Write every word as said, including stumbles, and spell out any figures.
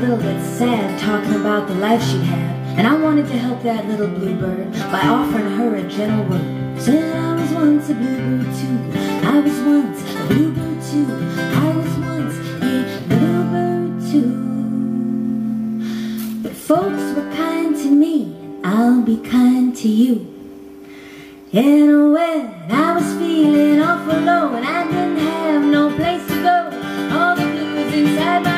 little bit sad talking about the life she'd had, and I wanted to help that little bluebird by offering her a gentle word. Said I was once a bluebird too, I was once a bluebird too, I was once a bluebird too. But folks were kind to me, and I'll be kind to you. And when I was feeling awful low and I didn't have no place to go, all the blues inside my